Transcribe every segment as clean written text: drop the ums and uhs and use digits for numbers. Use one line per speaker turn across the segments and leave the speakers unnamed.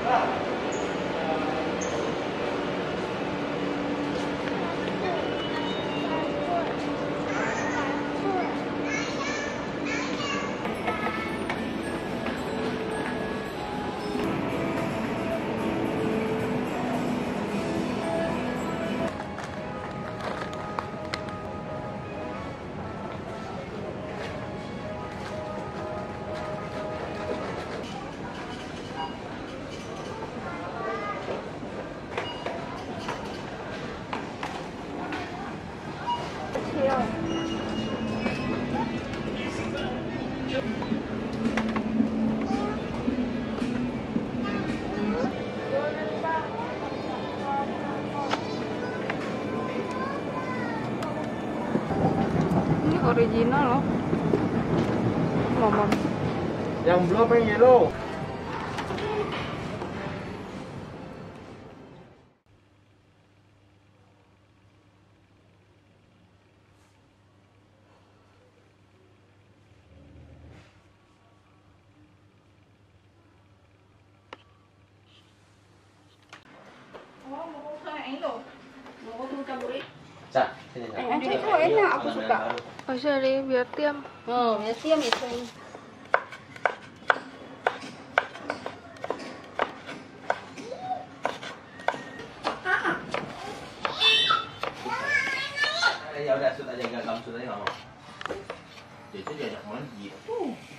Ini original loh. Ngomong.
Yang blue apa yang yellow?
Cak, sini Cak.
Itu enak, aku suka. Masih ada biar tiam.
Oh, biar tiam itu.
Ya udah, shoot aja, enggak kamu shoot aja nggak mau. Jadi diajak main gitu.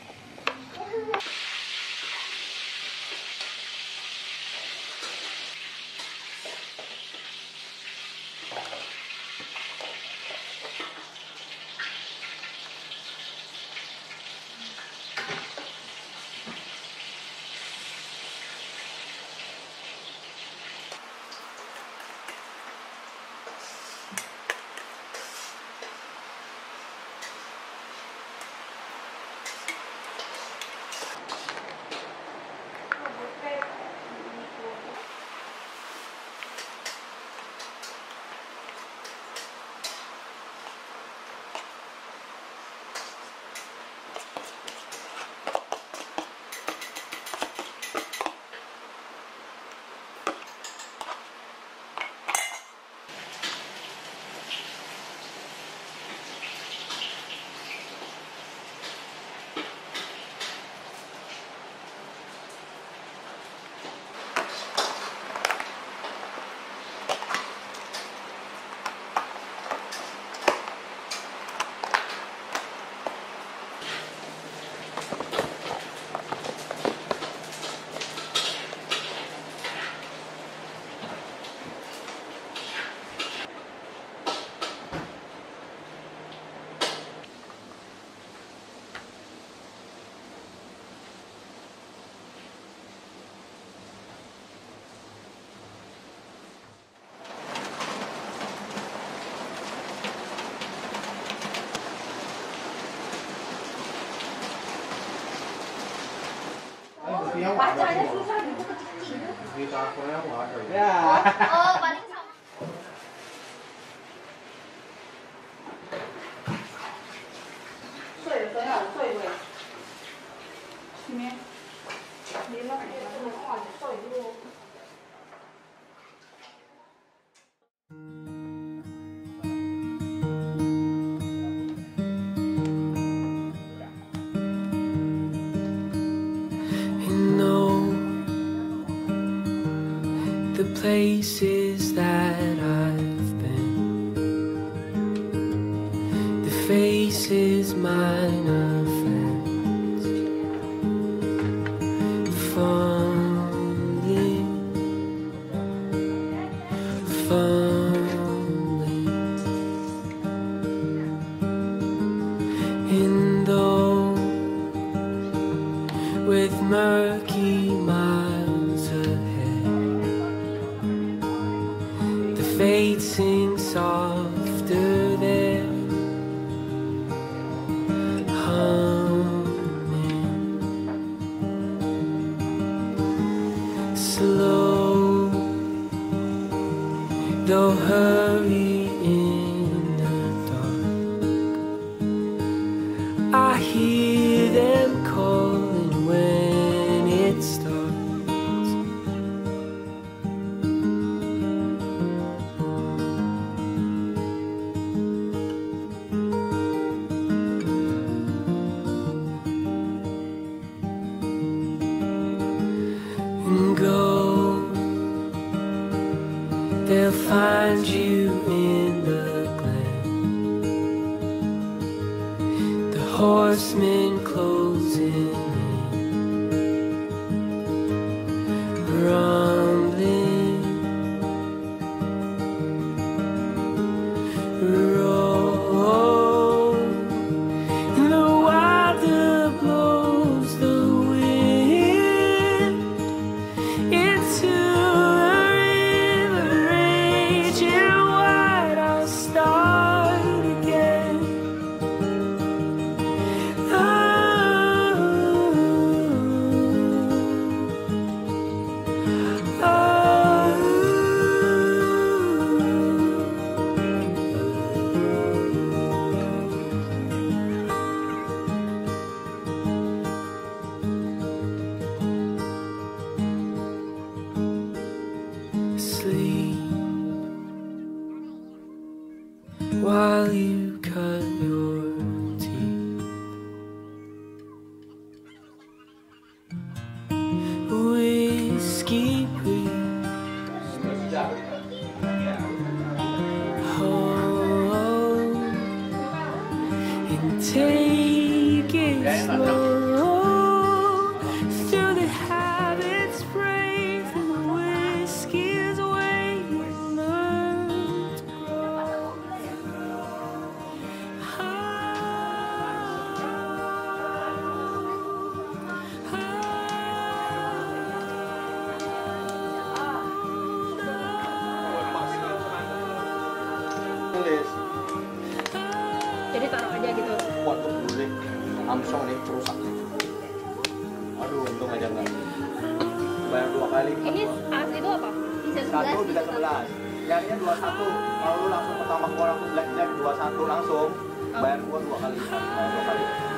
Bacanya susah gitu kecil-kecil.
Di teleponnya aku ada.
Ya.
Oh, paling sama.
The places that I've been, the faces mine are friends, fondly, fondly, and though with murky miles ahead, the fate sings softer there, humming slow, though hurry in the dark. I hear them calling when it starts. and go. They'll find you in the glen, the horsemen closing in, rumbling, roll, and the wilder blows the wind into the river raging wide. I'll start again. Sleep while you cut your teeth. Whiskey home and take it slow through the habits brave and the whiskey's way you learn to grow.
Tulis.
Jadi taruh aja gitu.
Waduh, guling. Amsong nih, rusak nih. Aduh, untung aja enggak. Bayar 2 kali.
Ini as itu apa?
Bisa
1 bisa
11.
11. Nyarinya 21. Kalau lu langsung pertama gua langsung blackjack 21 langsung. Bayar gua 2 kali. Bayar 2 kali.